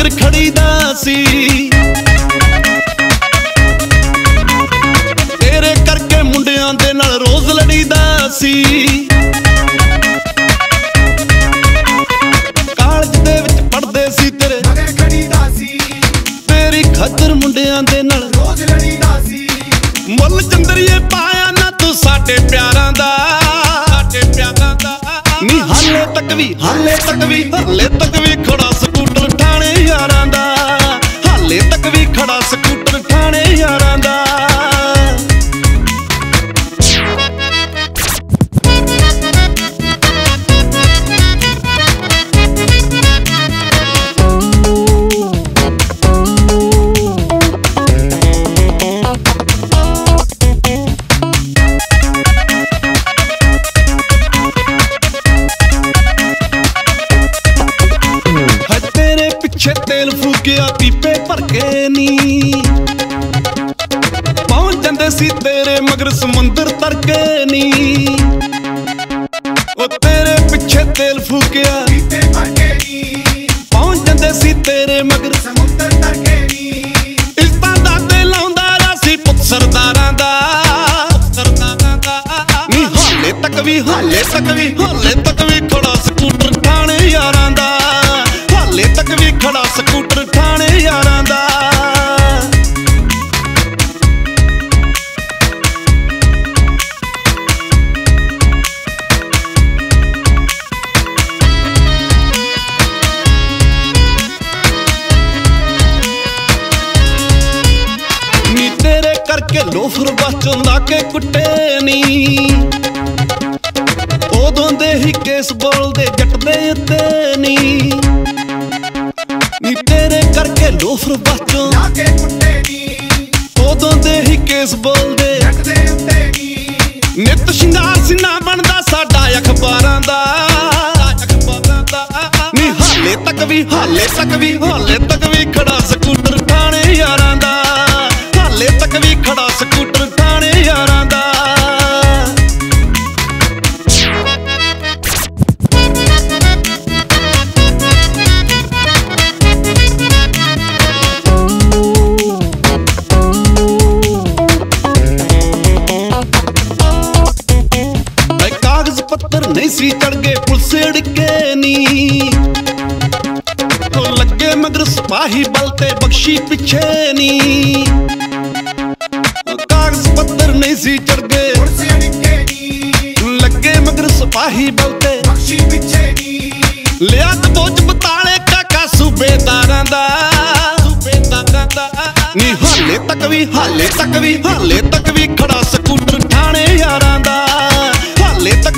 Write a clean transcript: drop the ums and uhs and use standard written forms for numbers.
Scooter ਖੜੀਦਾ ਸੀ। ਤੇਰੇ ਕਰਕੇ ਮੁੰਡਿਆਂ ਦੇ ਨਾਲ ਰੋਜ਼ ਲੜੀਦਾ ਸੀ। ਕਾਲਜ ਦੇ ਵਿੱਚ ਪੜ੍ਹਦੇ ਸੀ ਤੇਰੇ ਮਗਰ ਖੜੀਦਾ ਸੀ। ਤੇਰੀ ਖਾਤਰ ਮੁੰਡਿਆਂ ਦੇ ਨਾਲ ਰੋਜ਼ ਲੜੀਦਾ ਸੀ। ਮੁੱਲ ਚੰਦਰੀਏ ਪਾਇਆ ਨਾ ਤੂੰ ਸਾਡੇ ਪਿਆਰਾਂ ਦਾ, ਸਾਡੇ ਪਿਆਰਾਂ ਦਾ। ਨੀ ਹਾਲੇ ਤੱਕ ਵੀ ਖੜਾ ਸਕੂਟਰ ਠਾਣੇ ਯਾਰਾਂ ਦਾ, ਹਾਲੇ ਤੱਕ ਵੀ ਖੜਾ ਸਕੂਟਰ ਠਾਣੇ ਯਾਰਾਂ ਦਾ। ਪਿੱਛੇ ਤੇਲ ਫੂਕਿਆ ਪੀਪੇ ਭਰ ਕੇ ਨੀ, ਪਹੁੰਚ ਜਾਂਦੇ ਸੀ ਤੇਰੇ ਮਗਰ ਸਮੁੰਦਰ ਤਰ ਕੇ ਨੀ। ਉਹ ਤੇਰੇ ਪਿੱਛੇ ਤੇਲ ਫੂਕਿਆ ਪੀਪੇ ਭਰ ਕੇ ਨੀ, ਪਹੁੰਚ ਜਾਂਦੇ ਸੀ ਤੇਰੇ ਮਗਰ ਸਮੁੰਦਰ ਤਰ ਕੇ ਨੀ। ਇਸਤਾਂ ਦਾ ਤੇ ਲਾਉਂਦਾ ਰਿਹਾ ਸੀ ਪੁੱਤ ਸਰਦਾਰਾਂ ਦਾ, ਸਰਦਾਰਾਂ ਦਾ। ਨੀ ਹਾਲੇ ਤੱਕ ਵੀ ਖੜਾ ਸਕੂਟਰ ਠਾਣੇ ਯਾਰਾਂ ਦਾ, ਹਾਲੇ ਤੱਕ ਵੀ ਖੜਾ ਸਕੂਟਰ ਠਾਣੇ ਯਾਰਾਂ ਦਾ। ਨੀ ਤੇਰੇ ਕਰਕੇ ਲੋਫਰ ਬਸ ਚੋਂ ਲਾ ਕੇ ਕੁੱਟੇ ਨੀ, ਉਦੋਂ ਦੇ ਹੀ ਕੇਸ ਬੋਲਦੇ ਜੱਟ ਦੇ ਉੱਤੇ ਨੀ। ਨੀ ਤੇਰੇ ਕਰਕੇ ਲੋਫਰ ਬਸ ਚੋਂ ਲਾ ਕੇ ਕੁੱਟੇ ਨੀ, ਉਦੋਂ ਦੇ ਹੀ ਕੇਸ ਬੋਲਦੇ ਜੱਟ ਦੇ ਉੱਤੇ ਨੀ। ਨਿੱਤ ਸ਼ਿੰਗਾਰ ਸਿਨਾ ਬਣਦਾ ਸਾਡਾ ਅਖਬਾਰਾਂ ਦਾ, ਅਖਬਾਰਾਂ ਦਾ। ਨੀ ਹਾਲੇ ਤੱਕ ਵੀ ਖੜਾ ਸਕੂਟਰ ਠਾਣੇ ਯਾਰਾਂ ਦਾ, ਹਾਲੇ ਤੱਕ ਵੀ ਖੜਾ ਸਕੂਟਰ ਠਾਣੇ ਯਾਰਾਂ ਦਾ। ਕਾਗਜ਼ ਪੱਤਰ ਨਹੀਂ ਸੀ ਚੜ ਗਏ ਪੁਲਿਸ ਅੜਕੇ ਨੀ, ਉਹ ਲੱਗੇ ਮਗਰ ਸਿਪਾਹੀ ਬਲ ਤੇ ਬਖਸ਼ੀ ਪਿੱਛੇ ਨੀ। ਕਾਗਜ਼ ਪੱਤਰ ਨਹੀਂ ਸੀ ਚੜ ਗਏ ਪੁਲਿਸ ਅੜਕੇ ਨੀ, ਲੱਗੇ ਮਗਰ ਸਿਪਾਹੀ ਬਲ ਤੇ ਬਖਸ਼ੀ ਪਿੱਛੇ ਨੀ। ਲਿਆ ਦਬੋਚ ਬਤਾਲੇ ਕਾਕਾ ਸੂਬੇਦਾਰਾਂ ਦਾ, ਸੂਬੇਦਾਰਾਂ ਦਾ। ਨੀ ਹਾਲੇ ਤੱਕ ਵੀ ਖੜਾ ਸਕੂਟਰ ਠਾਣੇ ਯਾਰਾਂ ਦਾ, ਹਾਲੇ ਤੱਕ